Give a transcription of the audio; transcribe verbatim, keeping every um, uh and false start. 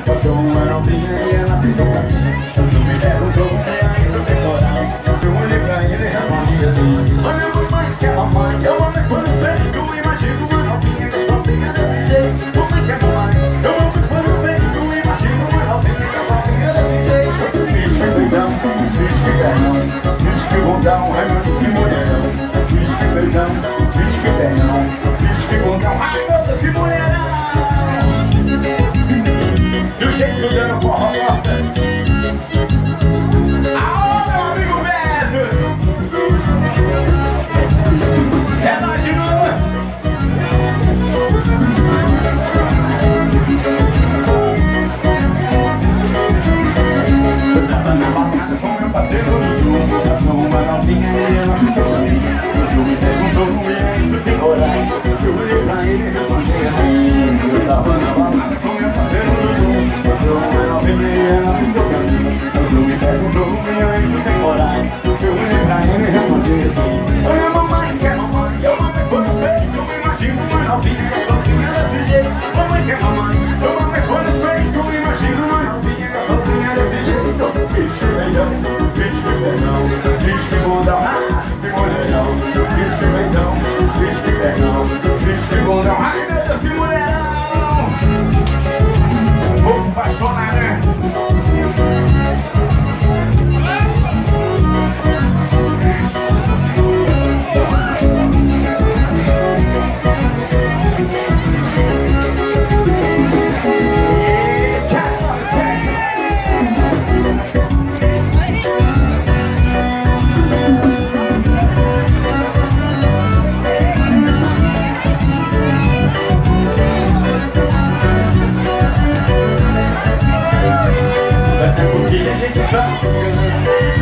Passou uma novinha e ela piscou pra mim. Não me perguntou o que ainda tem moral. Eu olhei pra ele e respondi assim: olha mamãe, que é mamãe, eu amo quando espelho. Eu imagino uma novinha gostosinha desse jeito. Mamãe que é mamãe, eu amo quando espelho. Eu imagino uma novinha gostosinha desse jeito. Diz que peidão, diz que perdão, diz que bondão, ai meu Deus que mulherão. Diz que peidão, diz que perdão, diz que bondão, ai meu Deus que mulherão. Do jeito que o Dani Forro gosta. Aô, meu amigo Beto! É nóis de novo! Eu tava na balada com meu parceiro Dudu. Passou uma novinha e ela piscou pra mim. Dudu me perguntou e ainda tem horário. Eu olhei pra ele e respondi assim: eu tava na balada com meu parceiro Dudu. Passou uma novinha e ela piscou pra mim. Dudu me perguntou e ainda tem horário. Eu olhei pra ele e respondi assim: olha mamãe, que é mamãe, eu amei quando espelho. Eu imagino uma novinha gostosinha desse jeito. Mamãe que é mamãe, eu amei quando espelho. Eu imagino uma novinha gostosinha desse jeito. Diz que beijão, diz que perdão, diz que bondão, ah, que mulherão. Diz que beijão, diz que perdão, diz que bondão, ai meu Deus que mulherão. Povo apaixonado, né? Faz tempo que a gente está